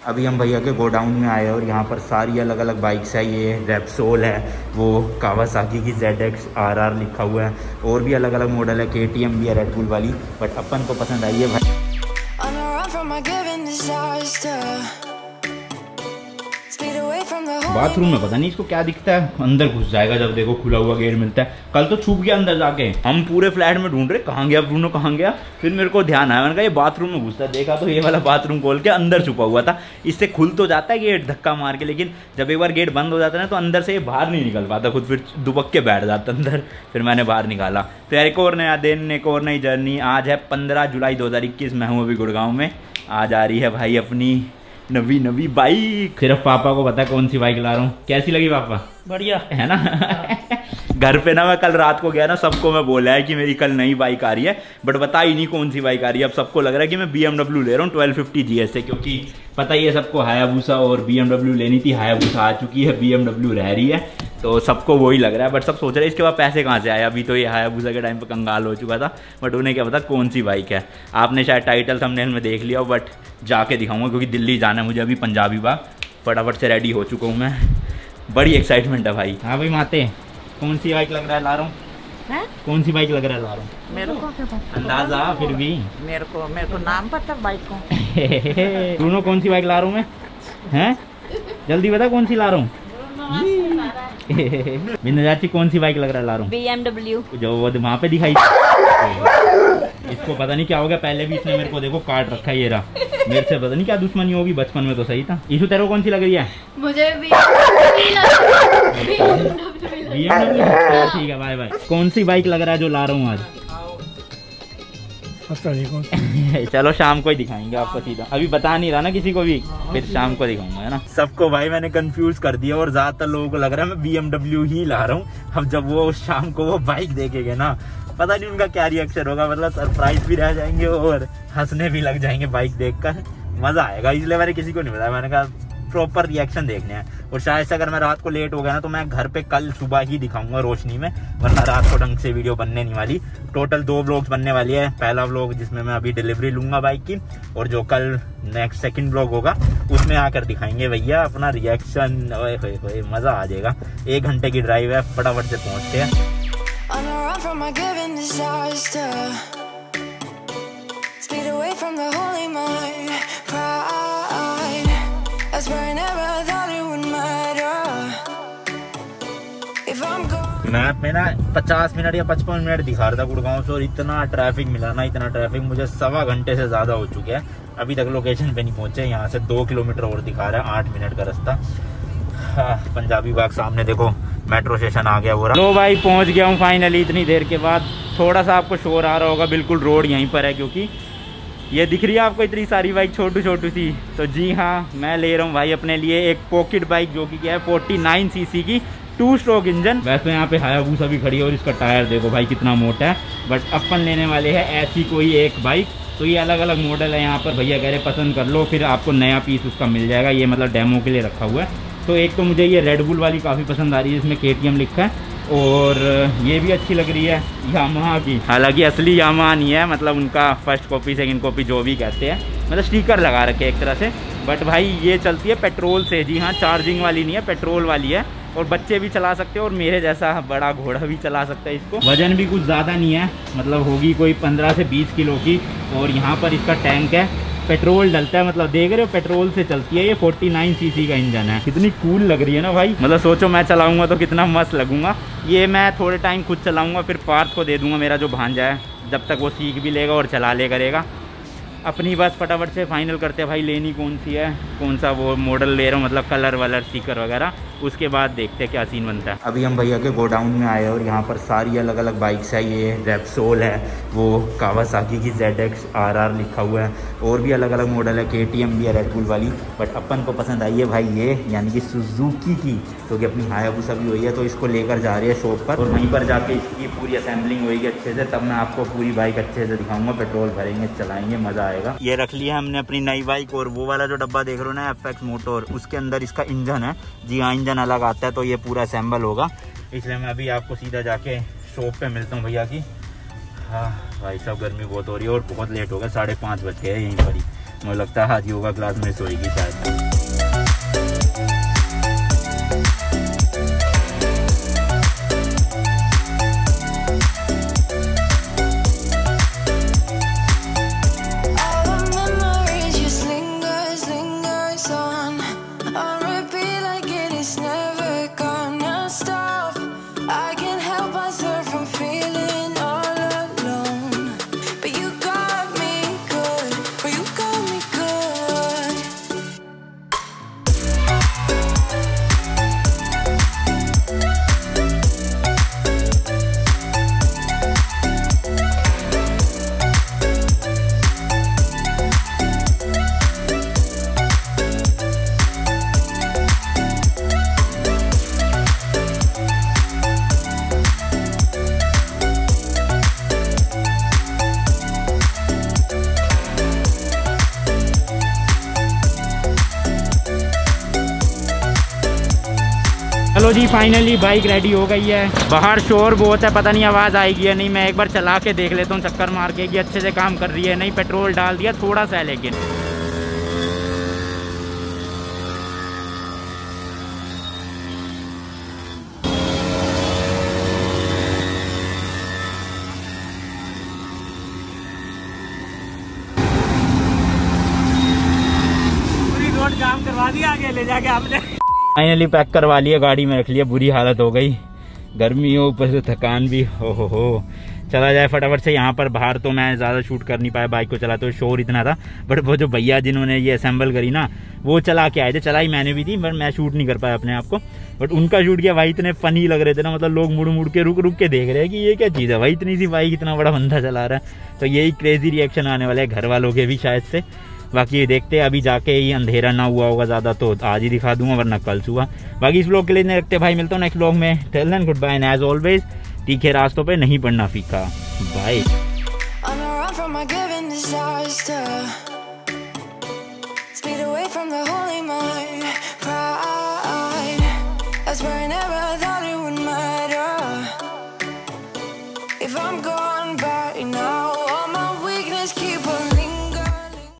अभी हम भैया के गोडाउन में आए और यहाँ पर सारी अलग अलग बाइक्स है। ये रेप्सोल है, वो कावासाकी की ZX RR लिखा हुआ है, और भी अलग अलग मॉडल है। KTM भी है रेड बुल वाली, बट अपन को पसंद आई है भाई। बाथरूम में पता नहीं इसको क्या दिखता है, अंदर घुस जाएगा जब देखो खुला हुआ गेट मिलता है। कल तो छुप गया अंदर जाके, हम पूरे फ्लैट में ढूंढ रहे कहाँ गया ब्रूनो कहाँ गया। फिर मेरे को ध्यान आया, मैंने कहा ये बाथरूम में घुसता है, देखा तो ये वाला बाथरूम खोल के अंदर छुपा हुआ था। इससे खुल तो जाता है गेट धक्का मार के, लेकिन जब एक बार गेट बंद हो जाता है ना तो अंदर से ये बाहर नहीं निकल पाता खुद, फिर दुबक के बैठ जाता अंदर। फिर मैंने बाहर निकाला। तो यार एक और नया दिन, एक और नई जर्नी। आज है 15 जुलाई 2021, मैं हूँ अभी गुड़गांव में। आज आ रही है भाई अपनी नवी बाइक। सिर्फ पापा को पता है कौन सी बाइक ला रहा हूँ। कैसी लगी पापा? बढ़िया है ना। घर पे ना मैं कल रात को गया ना, सबको मैं बोला है कि मेरी कल नई बाइक आ रही है, बट बता ही नहीं कौन सी बाइक आ रही है। अब सबको लग रहा है कि मैं BMW ले रहा हूँ 1250 GS से, क्योंकि पता ही है सबको हायाबुसा और BMW लेनी थी। हायाबुसा आ चुकी है, BMW रह रही है, तो सबको वही लग रहा है। बट सब सोच रहे हैं इसके बाद पैसे कहाँ से आए। अभी तो ये हायाबुसा के टाइम पे कंगाल हो चुका था, बट उन्हें क्या पता कौन सी बाइक है। आपने शायद टाइटल थंबनेल में देख लिया हो, बट जाके दिखाऊंगा क्योंकि दिल्ली जाना है मुझे अभी पंजाबी बाग। फटाफट से रेडी हो चुका हूँ मैं, बड़ी एक्साइटमेंट है भाई। हाँ भाई माते, कौन सी बाइक लग रहा है ला रहा हूँ? कौन सी बाइक लग रहा है ला रहा हूँ? मेरे को अंदाजा फिर भी मेरे को नाम पता बाइक को। दोनों कौन सी बाइक ला रहा हूँ मैं? हैं जल्दी बता कौन सी ला रहा हूँ? बिंदु चाची कौन सी बाइक लग रहा है ला रहा हूँ? BMW, जो वो वहाँ पे दिखाई। इसको पता नहीं क्या हो गया, पहले भी इसने मेरे को देखो काट रखा है। ये रहा, मेरे से पता नहीं क्या दुश्मनी होगी, बचपन में तो सही था। ईशु तेरे को कौन सी लग रही है? मुझे भी BMW। ठीक है बाय बाय। कौन सी बाइक लग रहा है जो ला रहा हूँ आज? चलो शाम को ही दिखाएंगे आपको सीधा, अभी बता नहीं रहा ना किसी को भी, फिर शाम को दिखाऊंगा, है ना। सबको भाई मैंने कंफ्यूज कर दिया और ज्यादातर लोगों को लग रहा है मैं BMW ही ला रहा हूँ। अब जब वो शाम को वो बाइक देखेंगे ना, पता नहीं उनका क्या रिएक्शन होगा। मतलब सरप्राइज भी रह जाएंगे और हंसने भी लग जाएंगे बाइक देखकर, मजा आएगा। इसलिए मैंने किसी को नहीं बताया, मैंने कहा प्रॉपर रिएक्शन देखने हैं। और शायद से अगर मैं रात को लेट हो गया ना तो मैं घर पे कल सुबह ही दिखाऊंगा रोशनी में, वरना रात को ढंग से वीडियो बनने नहीं वाली। टोटल 2 व्लॉग्स बनने वाली है। पहला व्लॉग जिसमें मैं अभी डिलीवरी लूंगा बाइक की, और जो कल नेक्स्ट सेकंड व्लॉग होगा उसमें आकर दिखाएंगे भैया अपना रिएक्शन। ओए मजा आ जाएगा। 1 घंटे की ड्राइव है, फटाफट से पहुंचते हैं। मैप में ना 50 मिनट या 55 मिनट दिखा रहा था गुड़गांव से, और इतना ट्रैफिक मिला ना, इतना ट्रैफिक, मुझे 1.25 घंटे से ज्यादा हो चुके हैं। अभी तक लोकेशन पे नहीं पहुंचे। यहाँ से 2 किलोमीटर और दिखा रहा है, 8 मिनट का रास्ता। पंजाबी बाग सामने देखो, मेट्रो स्टेशन आ गया वो रहा। लो भाई पहुंच गया हूँ फाइनली इतनी देर के बाद। थोड़ा सा आपको शोर आ रहा होगा, बिल्कुल रोड यहीं पर है, क्योंकि ये दिख रही है आपको इतनी सारी बाइक छोटू सी। तो जी हाँ, मैं ले रहा हूँ भाई अपने लिए एक पॉकेट बाइक, जो कि क्या है 49 सीसी की 2 स्ट्रोक इंजन। वैसे यहाँ पे हायाबुसा भी खड़ी है और इसका टायर देखो भाई कितना मोटा है। बट अपन लेने वाले हैं ऐसी कोई एक बाइक। तो ये अलग अलग मॉडल है यहाँ पर, भैया कह रहे पसंद कर लो, फिर आपको नया पीस उसका मिल जाएगा। ये मतलब डेमो के लिए रखा हुआ है। तो एक तो मुझे ये रेड बुल वाली काफ़ी पसंद आ रही है, जिसमें KTM लिखा है, और ये भी अच्छी लग रही है यामाहा की। हालांकि असली यामाहा नहीं है, मतलब उनका फर्स्ट कॉपी सेकंड कॉपी जो भी कहते हैं, मतलब स्टिकर लगा रखे एक तरह से। बट भाई ये चलती है पेट्रोल से। जी हाँ, चार्जिंग वाली नहीं है, पेट्रोल वाली है, और बच्चे भी चला सकते हैं और मेरे जैसा बड़ा घोड़ा भी चला सकता है इसको। वजन भी कुछ ज़्यादा नहीं है, मतलब होगी कोई 15 से 20 किलो की। और यहाँ पर इसका टैंक है, पेट्रोल डलता है, मतलब देख रहे हो पेट्रोल से चलती है। ये 49 सीसी का इंजन है। कितनी कूल लग रही है ना भाई, मतलब सोचो मैं चलाऊंगा तो कितना मस्त लगूंगा। ये मैं थोड़े टाइम खुद चलाऊंगा, फिर पार्थ को दे दूंगा, मेरा जो भांजा है, जब तक वो सीख भी लेगा और चला ले करेगा। अपनी बस फटाफट से फाइनल करते हैं भाई, लेनी कौन सी है, कौन सा वो मॉडल ले रहा हूँ, मतलब कलर वलर स्टिकर वगैरह, उसके बाद देखते हैं क्या सीन बनता है। अभी हम भैया के गोडाउन में आए और यहाँ पर सारी अलग अलग बाइक्स है। ये रेप्सोल है, वो कावासाकी की ZX RR लिखा हुआ है, और भी अलग अलग मॉडल है। KTM भी है रेड बुल वाली, बट अपन को पसंद आई है भाई ये, यानी कि सुजुकी की, क्योंकि अपनी हायाबुसा भी हुई है। तो इसको लेकर जा रही है शॉप पर, और वहीं पर जाके इसकी पूरी असेंबलिंग होगी अच्छे से, तब मैं आपको पूरी बाइक अच्छे से दिखाऊंगा। पेट्रोल भरेंगे, चलाएंगे, मजा आएगा। ये रख लिया हमने अपनी नई बाइक, और वो वाला जो डब्बा देख रहे हो ना FX मोटर, उसके अंदर इसका इंजन है। जी हाँ, इंजन अलग आता है, तो ये पूरा असेंबल होगा। इसलिए मैं अभी आपको सीधा जाके शॉप पे मिलता हूँ भैया की। हाँ भाई साहब, गर्मी बहुत हो रही है और बहुत लेट हो गया, 5:30 बज गए यहीं पर ही। मुझे लगता है आज योगा क्लास मिस होएगी शायद। चलो जी फाइनली बाइक रेडी हो गई है। बाहर शोर बहुत है, पता नहीं आवाज़ आएगी या नहीं। मैं एक बार चला के देख लेता हूँ चक्कर मार के कि अच्छे से काम कर रही है नहीं। पेट्रोल डाल दिया थोड़ा सा है लेकिन। पूरी रोड जाम करवा दिया आगे ले जाके आपने। फाइनली पैक करवा लिया, गाड़ी में रख लिया। बुरी हालत हो गई, गर्मी हो ऊपर से थकान भी हो। चला जाए फटाफट से। यहाँ पर बाहर तो मैं ज़्यादा शूट कर नहीं पाया, बाइक को चलाते हुए शोर इतना था। बट वो जो भैया जिन्होंने ये असेंबल करी ना, वो चला के आए थे। चलाई मैंने भी थी, बट मैं शूट नहीं कर पाया अपने आप को। बट उनका शूट किया। भाई इतने फनी लग रहे थे ना, मतलब लोग मुड़ मुड़ के रुक के देख रहे हैं कि ये क्या चीज़ है भाई, इतनी सी बाइक इतना बड़ा बंदा चला रहा है। तो यही क्रेजी रिएक्शन आने वाले हैं घर वालों के भी शायद से। बाकी देखते हैं, अभी जाके ही अंधेरा ना हुआ होगा ज़्यादा तो आज ही दिखा दूंगा, वरना कल सुबह। बाकी इस व्लॉग के लिए नहीं रखते भाई, मिलता हूँ नेक्स्ट व्लॉग में। Till then goodbye and as always तीखे रास्तों पे नहीं पड़ना फीका। बाय।